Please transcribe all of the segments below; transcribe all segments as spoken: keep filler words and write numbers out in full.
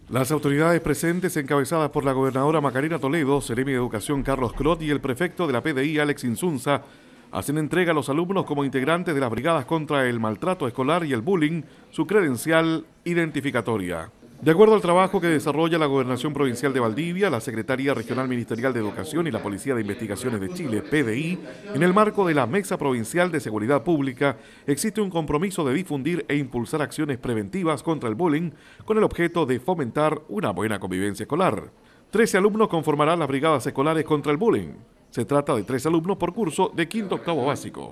Las autoridades presentes, encabezadas por la gobernadora Macarena Toledo, Seremi de Educación Carlos Crot y el prefecto de la P D I Alex Insunza, hacen entrega a los alumnos como integrantes de las brigadas contra el maltrato escolar y el bullying su credencial identificatoria. De acuerdo al trabajo que desarrolla la Gobernación Provincial de Valdivia, la Secretaría Regional Ministerial de Educación y la Policía de Investigaciones de Chile, P D I, en el marco de la Mesa Provincial de Seguridad Pública, existe un compromiso de difundir e impulsar acciones preventivas contra el bullying con el objeto de fomentar una buena convivencia escolar. Trece alumnos conformarán las brigadas escolares contra el bullying. Se trata de tres alumnos por curso de quinto a octavo básico.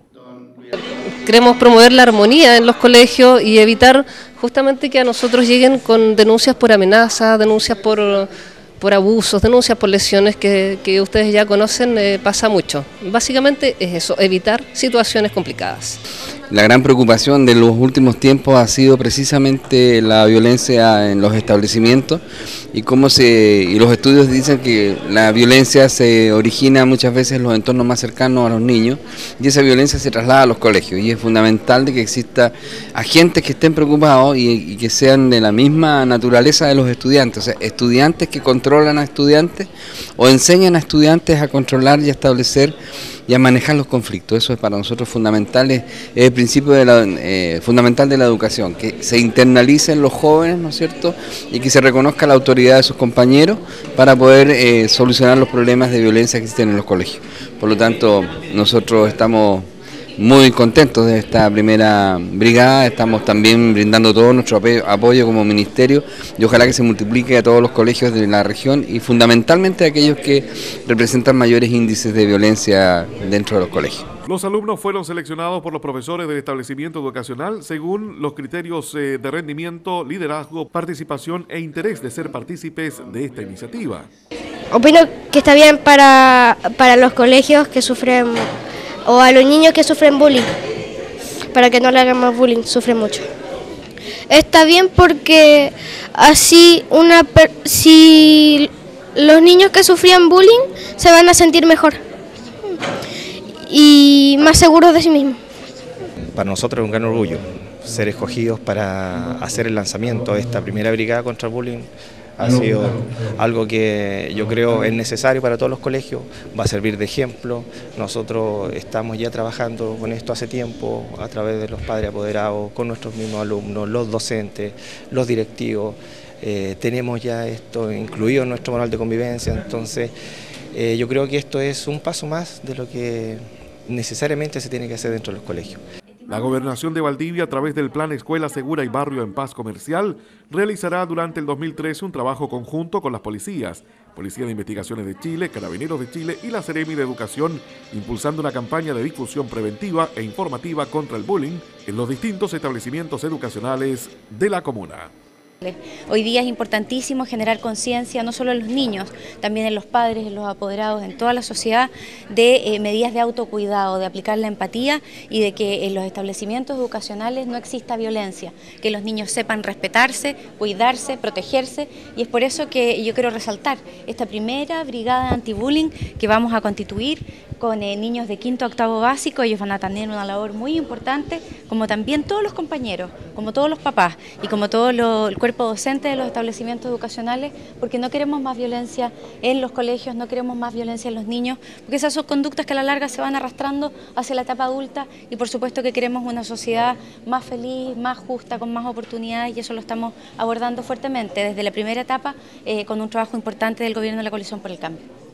Queremos promover la armonía en los colegios y evitar justamente que a nosotros lleguen con denuncias por amenazas, denuncias por, por abusos, denuncias por lesiones que, que ustedes ya conocen, eh, pasa mucho. Básicamente es eso, evitar situaciones complicadas. La gran preocupación de los últimos tiempos ha sido precisamente la violencia en los establecimientos y cómo se y los estudios dicen que la violencia se origina muchas veces en los entornos más cercanos a los niños y esa violencia se traslada a los colegios y es fundamental de que exista agentes que estén preocupados y, y que sean de la misma naturaleza de los estudiantes, o sea, estudiantes que controlan a estudiantes o enseñan a estudiantes a controlar y a establecer y a manejar los conflictos. Eso es para nosotros fundamental, es el principio de la, eh, fundamental de la educación, que se internalicen los jóvenes, ¿no es cierto?, y que se reconozca la autoridad de sus compañeros para poder eh, solucionar los problemas de violencia que existen en los colegios. Por lo tanto, nosotros estamos muy contentos de esta primera brigada, estamos también brindando todo nuestro apoyo como ministerio y ojalá que se multiplique a todos los colegios de la región y fundamentalmente a aquellos que representan mayores índices de violencia dentro de los colegios. Los alumnos fueron seleccionados por los profesores del establecimiento educacional según los criterios de rendimiento, liderazgo, participación e interés de ser partícipes de esta iniciativa. Opino que está bien para, para los colegios que sufren o a los niños que sufren bullying, para que no le hagan más bullying, sufren mucho. Está bien porque así una si los niños que sufrían bullying se van a sentir mejor y más seguros de sí mismos. Para nosotros es un gran orgullo ser escogidos para hacer el lanzamiento de esta primera brigada contra el bullying. Ha sido algo que yo creo es necesario para todos los colegios, va a servir de ejemplo. Nosotros estamos ya trabajando con esto hace tiempo, a través de los padres apoderados, con nuestros mismos alumnos, los docentes, los directivos. Eh, tenemos ya esto incluido en nuestro manual de convivencia, entonces eh, yo creo que esto es un paso más de lo que necesariamente se tiene que hacer dentro de los colegios. La Gobernación de Valdivia, a través del Plan Escuela Segura y Barrio en Paz Comercial, realizará durante el dos mil trece un trabajo conjunto con las policías, Policía de Investigaciones de Chile, Carabineros de Chile y la Seremi de Educación, impulsando una campaña de difusión preventiva e informativa contra el bullying en los distintos establecimientos educacionales de la comuna. Hoy día es importantísimo generar conciencia, no solo en los niños, también en los padres, en los apoderados, en toda la sociedad, de eh, medidas de autocuidado, de aplicar la empatía y de que en los establecimientos educacionales no exista violencia, que los niños sepan respetarse, cuidarse, protegerse, y es por eso que yo quiero resaltar esta primera brigada antibullying que vamos a constituir con eh, niños de quinto a octavo básico. Ellos van a tener una labor muy importante, como también todos los compañeros, como todos los papás y como todo lo, el cuerpo docente de los establecimientos educacionales, porque no queremos más violencia en los colegios, no queremos más violencia en los niños, porque esas son conductas que a la larga se van arrastrando hacia la etapa adulta y por supuesto que queremos una sociedad más feliz, más justa, con más oportunidades y eso lo estamos abordando fuertemente desde la primera etapa eh, con un trabajo importante del Gobierno de la Coalición por el Cambio.